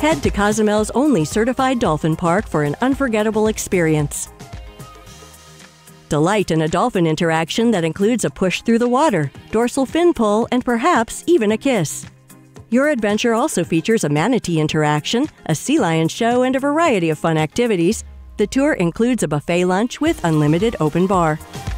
Head to Cozumel's only certified dolphin park for an unforgettable experience. Delight in a dolphin interaction that includes a push through the water, dorsal fin pull, and perhaps even a kiss. Your adventure also features a manatee interaction, a sea lion show, and a variety of fun activities. The tour includes a buffet lunch with unlimited open bar.